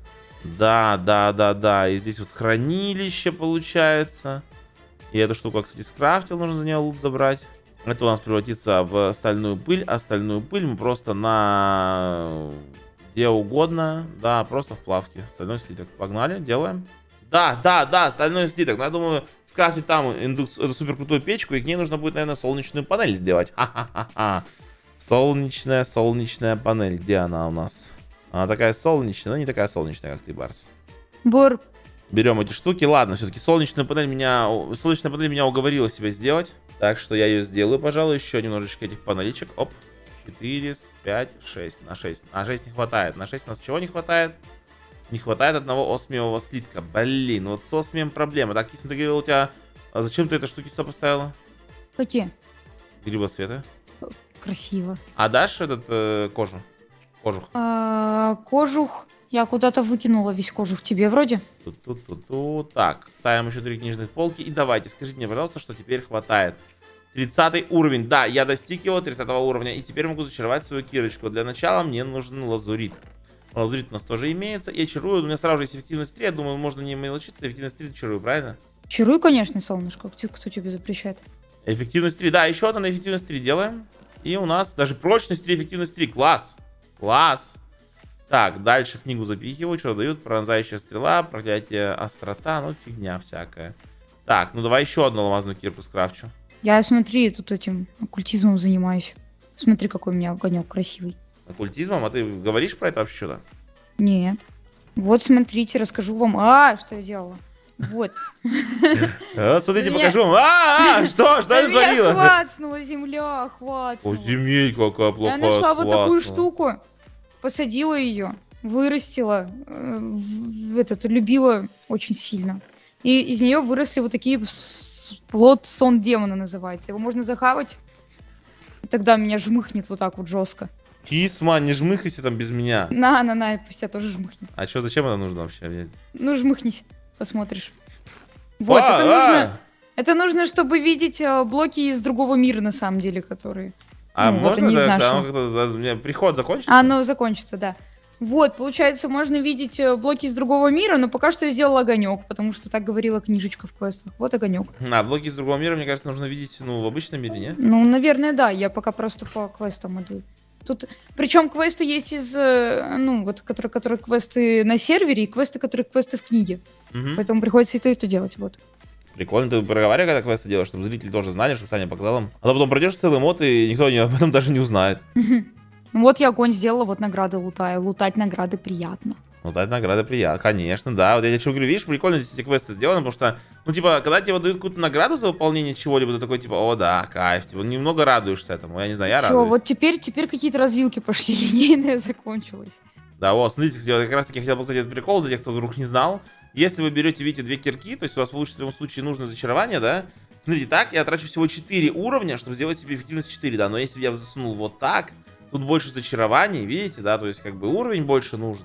Да, и здесь вот хранилище получается. И эту штуку, кстати, скрафтил, нужно за нее лут забрать. Это у нас превратится в стальную пыль. Остальную пыль мы просто на... где угодно. Да, просто в плавке. Стальной слиток. Погнали, делаем. Да, стальной слиток. Но я думаю, скрафтить там эту супер крутую печку, и к ней нужно будет, наверное, солнечную панель сделать. Ха-ха-ха-ха. Солнечная панель. Где она у нас? Она такая солнечная, но не такая солнечная, как ты, Барс. Бор. Берем эти штуки. Ладно, все-таки солнечная панель меня уговорила себя сделать. Так что я ее сделаю, пожалуй. Еще немножечко этих панелечек. Оп. 4, 5, 6. На 6. А 6 не хватает. На 6 у нас чего не хватает? Не хватает одного осмиевого слитка. Блин, вот с осмием проблема. Так, если ты говорил, у тебя... А зачем ты эти штуки сюда поставила? Какие? Грибоцветы. Красиво. А дашь этот кожух? Кожух. Я куда-то выкинула весь кожух тебе вроде. Так, ставим еще 3 книжных полки. И давайте, скажите мне, пожалуйста, что теперь хватает. 30 уровень. Да, я достиг его, 30 уровня. И теперь могу зачаровать свою кирочку. Для начала мне нужен лазурит. Лазурит у нас тоже имеется. И чарую. У меня сразу же есть эффективность 3. Я думаю, можно не мелочиться. Эффективность 3 чарую, правильно? Чарую, конечно, солнышко. Кто тебе запрещает? Эффективность 3. Да, еще одна на эффективность 3 делаем. И у нас даже прочность 3, эффективность 3. Класс. Класс. Так, дальше книгу запихиваю. Что дают? Пронзающая стрела, проклятие острота. Ну, фигня всякая. Так, ну давай еще одну алмазную кирку скрафчу. Я, смотри, тут этим оккультизмом занимаюсь. Смотри, какой у меня огонек красивый. Оккультизмом? А ты говоришь про это вообще что-то? Нет. Вот, смотрите, расскажу вам. Что я делала? Вот. Смотрите, покажу вам. Что я творила? Хватснула земля, хватснула. О, земель какая плохая. Я нашла вот такую штуку, посадила ее, вырастила, любила очень сильно. И из нее выросли вот такие плод сон демона называется. Его можно захавать, и тогда меня жмыхнет вот так вот жестко. Кисма, не жмыхайся там без меня. На, пусть тебя тоже жмыхнет. А что, зачем это нужно вообще? Ну, жмыхнись, посмотришь. Вот, это нужно. Это нужно, чтобы видеть блоки из другого мира, на самом деле, которые... А можно, у меня приход закончится? Оно закончится, да. Вот, получается, можно видеть блоки из другого мира, но пока что я сделала огонек, потому что так говорила книжечка в квестах. Вот огонек. Блоки из другого мира, мне кажется, нужно видеть, в обычном мире, не? Ну, наверное, да. Я пока просто по квестам иду. Тут, причем квесты есть из, которые квесты на сервере, и квесты, которые квесты в книге. Угу. Поэтому приходится и то делать, вот. Прикольно, ты проговаривай, когда квесты делаешь, чтобы зрители тоже знали, чтобы стали показалом. А то потом пройдешь целый мод, и никто об этом даже не узнает. Ну вот я огонь сделала, вот награды лутаю. Лутать награды приятно. Лутать награды приятно, конечно, да. Вот я тебе говорю, видишь, прикольно здесь эти квесты сделаны, потому что, когда тебе дают какую-то награду за выполнение чего-либо, ты такой, о, да, кайф, немного радуешься этому, я не знаю, я радуюсь. Вот теперь какие-то развилки пошли, линейная закончилась. Да, вот, смотрите, я как раз таки хотел показать этот прикол для тех, кто вдруг не знал. Если вы берете, видите, 2 кирки, то есть у вас получится в любом случае нужное зачарование, да? Смотрите, так я трачу всего 4 уровня, чтобы сделать себе эффективность 4, да, но если бы я засунул вот так, тут больше зачарований, видите, да, то есть как бы уровень больше нужно.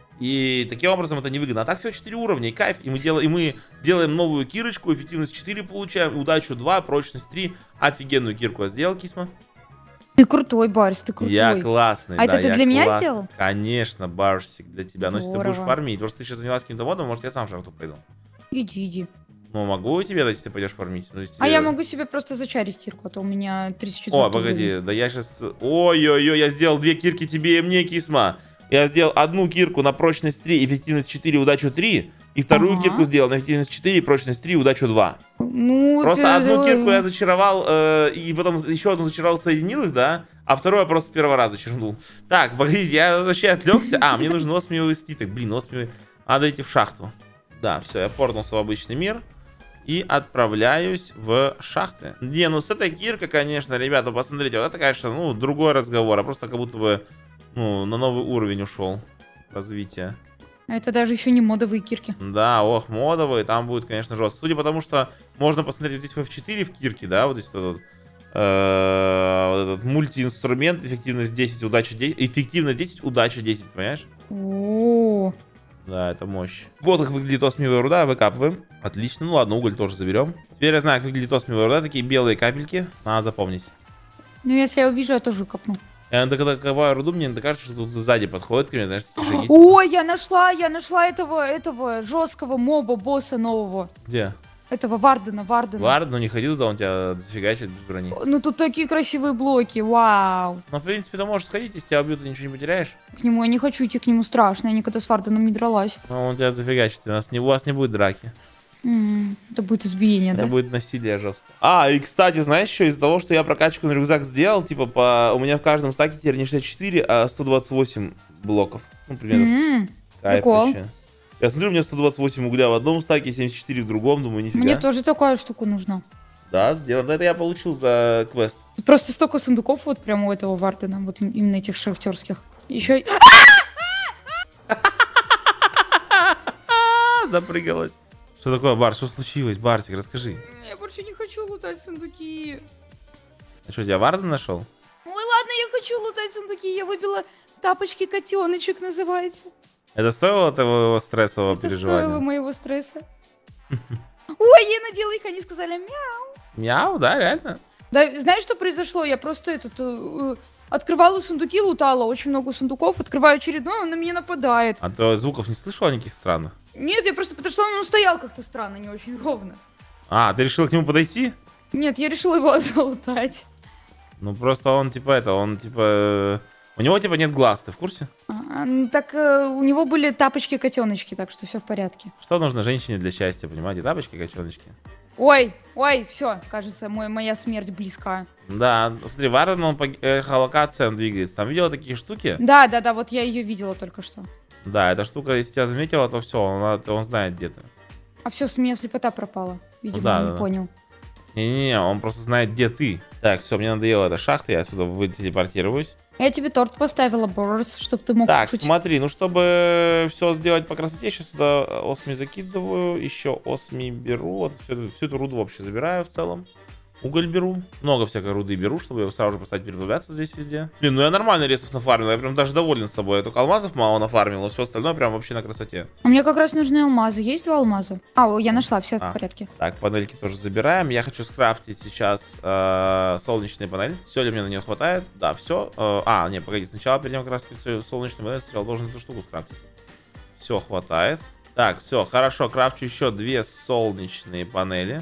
И таким образом это невыгодно. А так всего 4 уровня, и кайф, и мы делаем новую кирочку, эффективность 4 получаем, удачу 2, прочность 3, офигенную кирку я сделал, Кисма. Ты крутой, Барс, ты крутой. Я классный, да, это ты для меня сделал? Конечно, Барсик, для тебя. Но если ты будешь фармить, просто ты сейчас занялась каким-то модом, может я сам шахту пойду. Иди. Ну, могу тебе дать, если ты пойдешь фармить. Я могу себе просто зачарить кирку, а то у меня 34. О, погоди, да я сейчас... Ой-ой-ой, я сделал 2 кирки тебе и мне, Кисма. Я сделал одну кирку на прочность 3, эффективность 4, удачу 3. И вторую кирку сделал на эффективность 4, прочность 3, удачу 2. Ну, просто одну кирку я зачаровал, и потом еще одну зачаровал, соединил их, да? А вторую я просто с первого раза зачернул. Так, погодите, я вообще отвлекся. Мне нужен осмиевый слиток. Блин, Надо идти в шахту. Да, все, я порнулся в обычный мир. И отправляюсь в шахты. Не, ну с этой киркой, конечно, ребята, посмотрите. Вот это, конечно, ну, другой разговор. А просто как будто бы, ну, на новый уровень ушел. Развитие. Это даже еще не модовые кирки. Да, ох, модовые, там будет, конечно, жестко. Судя по тому, что можно посмотреть здесь в F4 в кирке, да, вот здесь вот этот мультиинструмент, эффективность 10, удача 10, эффективность 10, удача 10, понимаешь? О, Да, это мощь. Вот как выглядит осмиевая руда, выкапываем. Отлично, ну ладно, уголь тоже заберем. Теперь я знаю, как выглядит осмиевая руда, такие белые капельки, надо запомнить. ну если я увижу, я тоже копну. Я когда копаю руду, мне кажется, что тут сзади подходит ко мне, знаешь, такие шаги. Ой, я нашла этого жесткого моба, босса нового. Где? Этого Вардена. Вард, ну не ходи туда, он тебя дофигачит без брони. Ну тут такие красивые блоки, вау. Ну, в принципе, ты можешь сходить, если тебя убьют, ты ничего не потеряешь. К нему я не хочу идти, к нему страшно, я никогда с Варденом не дралась. Ну, он тебя зафигачит, у вас не будет драки. Это будет избиение, Это да? будет насилие жестко. А, и кстати, знаешь что, из-за того, что я прокачку на рюкзак сделал, типа, у меня в каждом стаке теперь не 64, а 128 блоков. Ну, примерно. Кайф прикол. вообще. Я смотрю, у меня 128 угля в одном стаке, 74 в другом, думаю, нифига. Мне тоже такая штука нужна. Да, сделано. Это я получил за квест. Просто столько сундуков вот прямо у этого Вардена, вот именно этих шахтерских. Еще... Запрыгалась. Что такое, Бар? Что случилось, Бартик? Расскажи. Я больше не хочу лутать сундуки. А что, тебя Варден нашел? Ой, ладно, я хочу лутать сундуки. Я выбила тапочки котеночек, называется. Это стоило твоего стрессового Это переживания? стоило моего стресса. Ой, я надела их, они сказали мяу. Мяу, да, реально? Да, знаешь, что произошло? Я просто открывала сундуки, лутала очень много сундуков, открываю очередной, он на меня нападает. А то звуков не слышала никаких странных? Нет, я просто подошла, он стоял как-то странно, не очень ровно. А, ты решила к нему подойти? Нет, я решила его залутать. Ну просто он типа... У него типа нет глаз, ты в курсе? Ну, так у него были тапочки-котеночки, так что все в порядке. Что нужно женщине для счастья, понимаете? Тапочки, котеночки. Ой, все, кажется, моя смерть близка. Да, смотри, Варден, он по эхолокациям двигается. Там видела такие штуки? Да, вот я ее видела только что. Да, эта штука, если тебя заметила, то все, он знает где ты. А все, с меня слепота пропала. Видимо, да, он не да. понял. Не-не-не, он просто знает, где ты. Так, все, мне надоела эта шахта, я отсюда телепортируюсь. Я тебе торт поставила, Борис, чтобы ты мог Так, кушать. смотри, ну чтобы все сделать по красоте, сейчас сюда осми закидываю, еще осми беру, вот всю эту руду вообще забираю в целом. Уголь беру, много всякой руды беру, чтобы его сразу же поставить переплавляться здесь везде. Блин, ну я нормально ресов нафармил, я прям даже доволен собой. Я только алмазов мало нафармил, а все остальное прям вообще на красоте. А мне как раз нужны алмазы. Есть 2 алмаза? Я нашла, все в порядке. Так, панельки тоже забираем. Я хочу скрафтить сейчас солнечную панель. Все ли мне на нее хватает? Да, все. Не, погоди, сначала перед тем, как крафтить солнечную панель, сначала должен эту штуку скрафтить. Все, хватает. Так, все, хорошо, крафчу еще 2 солнечные панели.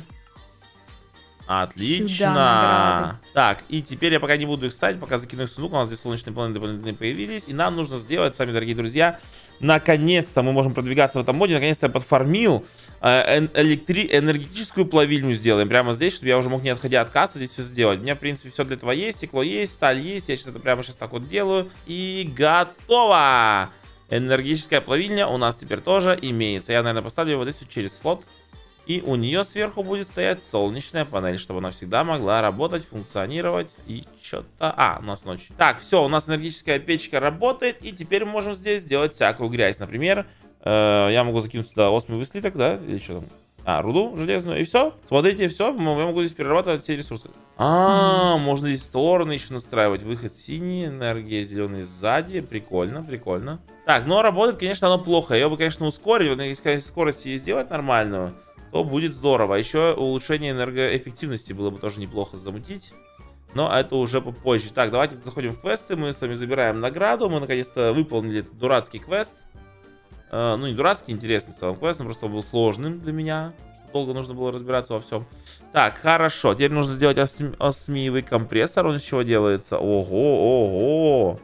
Отлично. Так, и теперь я пока не буду их ставить, пока закину их в сундук. У нас здесь солнечные планеты дополнительные появились. И нам нужно сделать, сами, дорогие друзья, наконец-то мы можем продвигаться в этом моде. Наконец-то я подфармил энергетическую плавильню сделаем прямо здесь, чтобы я уже мог, не отходя от кассы, здесь все сделать. У меня, в принципе, все для этого есть. Стекло есть, сталь есть. Я сейчас это прямо сейчас так вот делаю. И готово. Энергетическая плавильня у нас теперь тоже имеется. Я, наверное, поставлю его здесь вот через слот. И у нее сверху будет стоять солнечная панель, чтобы она всегда могла работать, функционировать и что-то... у нас ночь. Так, все, у нас энергетическая печка работает, и теперь мы можем здесь сделать всякую грязь. Например, я могу закинуть сюда осмиевый слиток, да? Или что там? Руду железную, и все. Смотрите, все, я могу здесь перерабатывать все ресурсы. Можно здесь стороны еще настраивать. Выход синий, энергия зеленый сзади. Прикольно, прикольно. Так, но работает, конечно, оно плохо. Ее бы, конечно, ускорить, если скорость ей сделать нормальную, то будет здорово. Еще улучшение энергоэффективности было бы тоже неплохо замутить. Но это уже попозже. Так, давайте заходим в квесты. Мы с вами забираем награду. Мы наконец-то выполнили этот дурацкий квест. Ну, не дурацкий, интересный в целом квест. Он просто был сложным для меня. Долго нужно было разбираться во всем. Так, хорошо. Теперь нужно сделать осмиевый компрессор. Он из чего делается? Ого.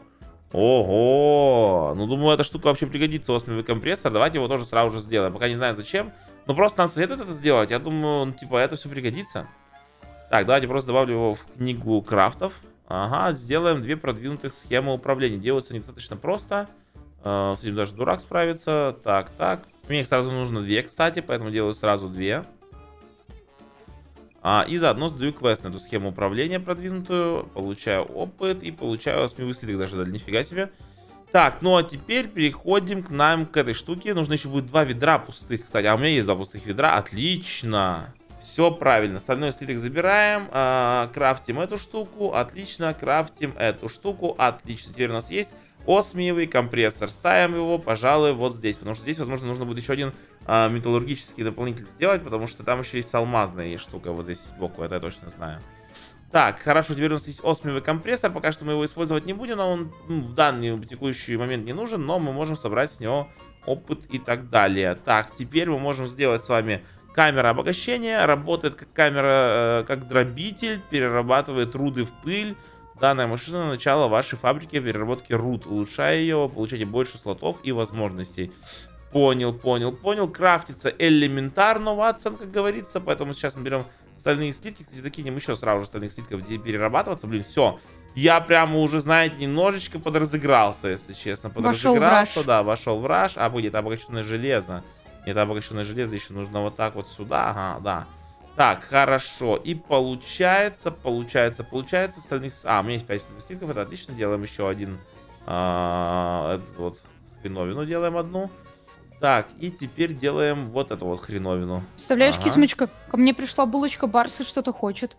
Ну, думаю, эта штука вообще пригодится, осмиевый компрессор. Давайте его тоже сразу же сделаем. Пока не знаю зачем. Но просто нам советуют это сделать. Я думаю, типа, это все пригодится. Так, давайте просто добавлю его в книгу крафтов. Ага, сделаем 2 продвинутых схемы управления. Делаются они достаточно просто. С этим даже дурак справится. Так, так. Мне их сразу нужно 2, кстати, поэтому делаю сразу 2. И заодно сдаю квест на эту схему управления продвинутую. Получаю опыт и получаю 8 слиток даже, да, нифига себе. Так, ну а теперь переходим к нам к этой штуке. Нужно еще будет 2 ведра пустых, кстати. А у меня есть 2 пустых ведра, отлично. Все правильно, остальной слиток забираем. Крафтим эту штуку, отлично. Крафтим эту штуку, отлично. Теперь у нас есть осмиевый компрессор. Ставим его, пожалуй, вот здесь. Потому что здесь, возможно, нужно будет еще один металлургический дополнитель сделать. Потому что там еще есть алмазная штука вот здесь сбоку, это я точно знаю. Так, хорошо, теперь у нас есть осмиевый компрессор. Пока что мы его использовать не будем, но он в данный текущий момент не нужен. Но мы можем собрать с него опыт и так далее. Так, теперь мы можем сделать с вами камера обогащения. Работает как камера, как дробитель. Перерабатывает руды в пыль. Данная машина — начало вашей фабрики переработки руд. Улучшая ее, получаете больше слотов и возможностей. Понял, понял, понял. Крафтится элементарно, Ватсон, как говорится. Поэтому сейчас мы берем стальные слитки. Кстати, закинем еще сразу же стальных слитков, где перерабатываться. Блин, все. Я прямо уже, знаете, немножечко подразыгрался, если честно. Подразыгрался, да, вошел в раш. А, будет обогащенное железо. Нет, обогащенное железо еще нужно вот так вот сюда. Ага, да. Так, хорошо. И получается стальных... у меня есть 5 стальных слитков, это отлично. Делаем еще один. Этот вот хреновину делаем одну. Так, и теперь делаем вот эту вот хреновину. Представляешь, Кисмочка, ко мне пришла булочка, Барс и что-то хочет.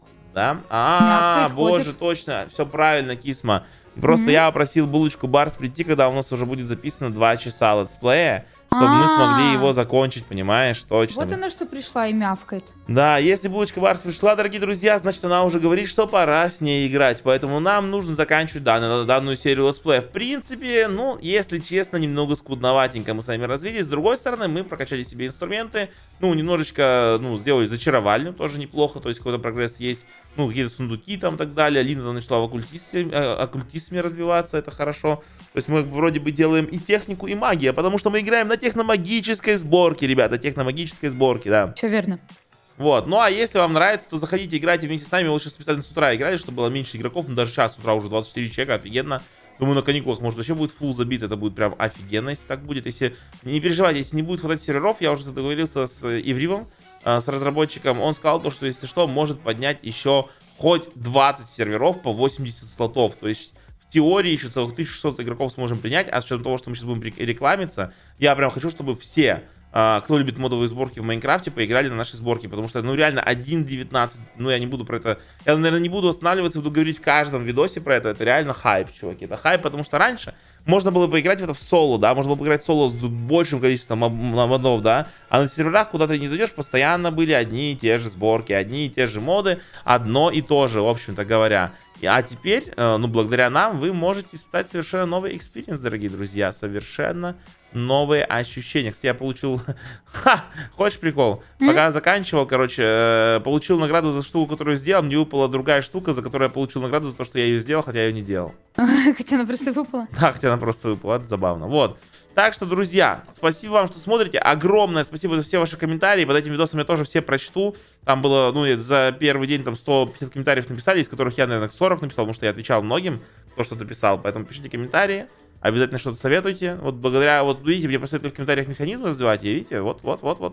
Да? Боже, ходит. Точно, все правильно, Кисма. Просто я попросил булочку Барс прийти, когда у нас уже будет записано 2 часа летсплея, чтобы мы смогли его закончить, понимаешь, точно. Вот она что пришла и мявкает. Да, если булочка Барс пришла, дорогие друзья, значит она уже говорит, что пора с ней играть. Поэтому нам нужно заканчивать данную серию летсплея. В принципе, ну, если честно, немного скудноватенько мы с вами развились. С другой стороны, мы прокачали себе инструменты. Ну, немножечко, сделали зачаровальню, тоже неплохо. То есть какой-то прогресс есть. Ну, какие-то сундуки там и так далее. Лина там начала в оккультизме разбиваться, это хорошо. То есть мы вроде бы делаем и технику, и магию, потому что мы играем на техномагической сборке, ребята, техномагической сборке, да. Все верно. Вот, ну а если вам нравится, то заходите, играйте вместе с нами. Лучше специально с утра играли, чтобы было меньше игроков. Ну даже сейчас с утра уже 24 человека, офигенно. Думаю, на каникулах, может, вообще будет фулл забит. Это будет прям офигенно, если так будет. Если не переживайте, если не будет хватать серверов, я уже договорился с Ивривом, с разработчиком. Он сказал то, что если что, может поднять еще хоть 20 серверов по 80 слотов. То есть в теории еще целых 1600 игроков сможем принять. А с учетом того, что мы сейчас будем рекламиться, я прям хочу, чтобы все, кто любит модовые сборки в Майнкрафте, поиграли на наши сборки. Потому что, ну, реально, 1.19, ну, я не буду про это... Я, наверное, не буду останавливаться, буду говорить в каждом видосе про это. Это реально хайп, чуваки. Это хайп, потому что раньше можно было поиграть в это в соло, да, можно было поиграть в соло с большим количеством модов, да. А на серверах, куда ты не зайдешь, постоянно были одни и те же сборки, одни и те же моды, одно и то же, в общем-то говоря. А теперь, ну, благодаря нам, вы можете испытать совершенно новый экспириенс, дорогие друзья. Совершенно новые ощущения. Кстати, я получил... Ха! Хочешь прикол? Пока заканчивал, короче, получил награду за штуку, которую сделал. Мне выпала другая штука, за которую я получил награду за то, что я ее сделал, хотя я ее не делал. Хотя она просто выпала? Да, хотя она просто выпала. Это забавно. Вот. Так что, друзья, спасибо вам, что смотрите. Огромное спасибо за все ваши комментарии. Под этим видосом я тоже все прочту. Там было, ну, за первый день там 150 комментариев написали, из которых я, наверное, 40 написал, потому что я отвечал многим, кто что-то писал. Поэтому пишите комментарии. Обязательно что-то советуйте. Вот благодаря, вот видите, мне посоветовали в комментариях механизмы развивать. И видите, вот,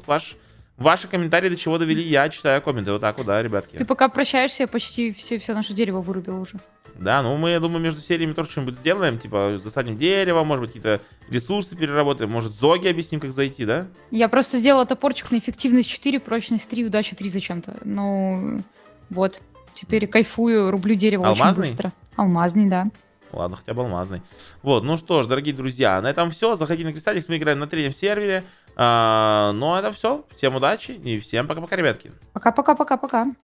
ваши комментарии до чего довели, я читаю комменты. Вот так вот, да, ребятки. Ты пока прощаешься, я почти все наше дерево вырубила уже. Да, ну мы, я думаю, между сериями тоже что-нибудь сделаем. Типа засадим дерево, может быть, какие-то ресурсы переработаем. Может, зоги объясним, как зайти, да? Я просто сделала топорчик на эффективность 4, прочность 3, удача 3 зачем-то. Ну, вот. Теперь кайфую, рублю дерево алмазный? Очень быстро. Алмазный, да. Ладно, хотя бы алмазный. Вот, ну что ж, дорогие друзья, на этом все. Заходите на Кристалликс, мы играем на 3-м сервере. Ну, это все. Всем удачи и всем пока-пока, ребятки. Пока-пока-пока-пока.